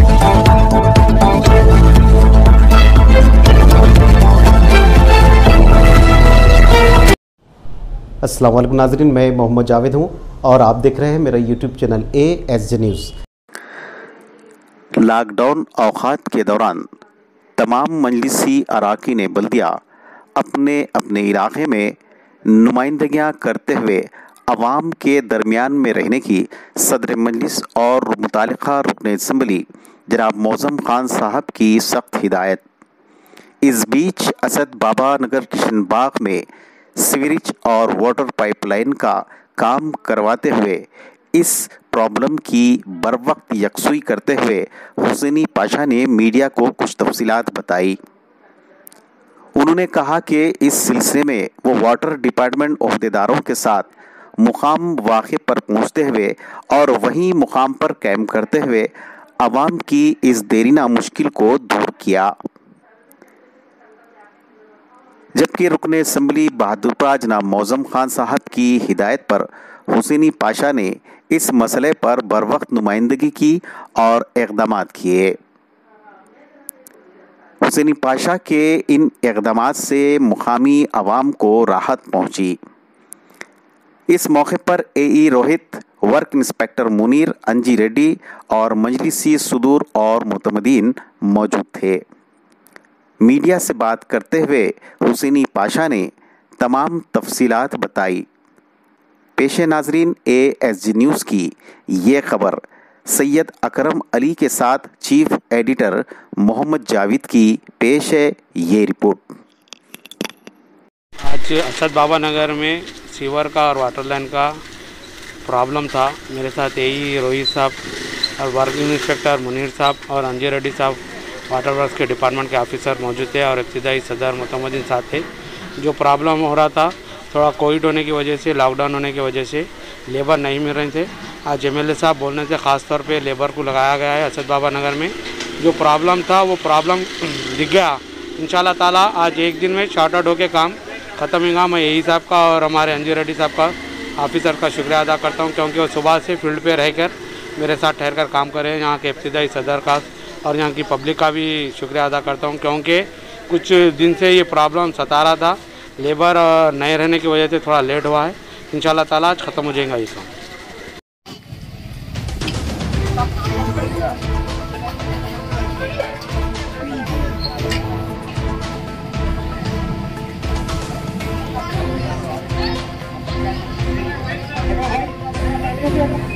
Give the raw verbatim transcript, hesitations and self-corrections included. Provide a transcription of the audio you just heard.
अस्सलाम वालेकुम नाज़रीन, मैं मोहम्मद जावेद हूँ और आप देख रहे हैं मेरा YouTube channel A S J news. Lockdown औकात के दौरान तमाम मजलिसी अराकीन बल्दिया अपने अपने इलाके में नुमाइंदगियाँ करते हुए अवाम के दरमियान में रहने की सदर मजलिस और मुतालिका रुकन असम्बली जनाब मौज़म खान साहब की सख्त हिदायत। इस बीच असद बाबा नगर किशन बाग में सीवरेज और वाटर पाइपलाइन का काम करवाते हुए इस प्रॉब्लम की बर वक्त यकसुई करते हुए हुसैनी पाशा ने मीडिया को कुछ तफसीलात बताई। उन्होंने कहा कि इस सिलसिले में वो वाटर डिपार्टमेंट ओहदेदारों के साथ मुकाम वाक़े पर पहुँचते हुए और वहीं मुकाम पर कैम्प करते हुए अवाम की इस देरीना मुश्किल को दूर किया। जबकि रुकन असम्बली बहादुरपुरा जनाब मौज़म खान साहब की हिदायत पर हुसैनी पाशा ने इस मसले पर बर वक्त नुमाइंदगी की और इक़दामात किए। हुसैनी पाशा के इन इक़दामात से मुकामी अवाम को राहत पहुंची। इस मौके पर A E Rohit, work inspector Munir, Anji Reddy और मजलिसी सुदूर और मुतमदीन मौजूद थे। मीडिया से बात करते हुए हुसैनी पाशा ने तमाम तफसीलात बताई। पेशे नाजरीन ए एस जी न्यूज़ की ये खबर सैयद अकरम अली के साथ चीफ एडिटर मोहम्मद जावेद की पेश है ये रिपोर्ट। आज असद बाबा नगर में सीवर का और वाटर लाइन का प्रॉब्लम था। मेरे साथ यही रोहित साहब और वर्किंग इंस्पेक्टर मुनीर साहब और अंजी रेड्डी साहब वाटर वर्क्स के डिपार्टमेंट के ऑफिसर मौजूद थे और इब्तिदाई सदर मुतमदीन साथ थे। जो प्रॉब्लम हो रहा था, थोड़ा कोविड होने की वजह से, लॉकडाउन होने की वजह से लेबर नहीं मिल रहे थे। आज एम एल ए साहब बोलने से ख़ास तौर पे लेबर को लगाया गया है असद बाबा नगर में। जो प्रॉब्लम था वो प्रॉब्लम दिख गया। इंशाल्लाह ताला आज एक दिन में शॉर्ट आउट होकर काम ख़त्म होगा। मैं यही साहब का और हमारे अंजी रेड्डी साहब का ऑफिसर का शुक्रिया अदा करता हूँ, क्योंकि वो सुबह से फील्ड पे रहकर मेरे साथ ठहर कर काम कर रहे हैं। यहाँ के इब्तिदाई सदर का और यहाँ की पब्लिक का भी शुक्रिया अदा करता हूँ, क्योंकि कुछ दिन से ये प्रॉब्लम सता रहा था। लेबर नहीं रहने की वजह से थोड़ा लेट हुआ है। इंशाल्लाह ताला आज ख़त्म हो जाएगा ये काम। Thank you.